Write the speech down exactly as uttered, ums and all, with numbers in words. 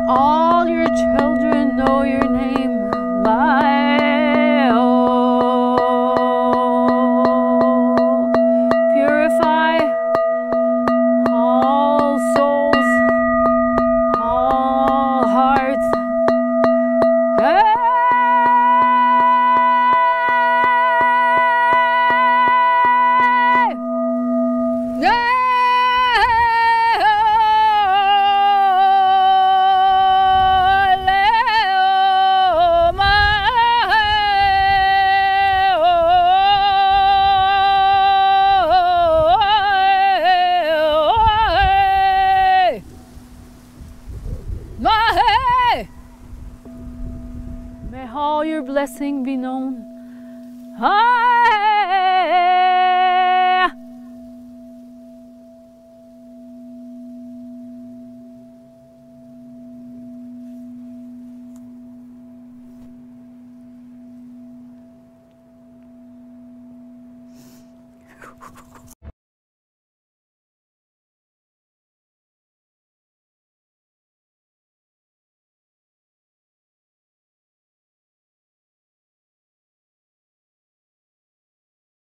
all your children know your name. My oh, purify all souls, all hearts. Hey! Yeah! May all your blessing be known. Ah!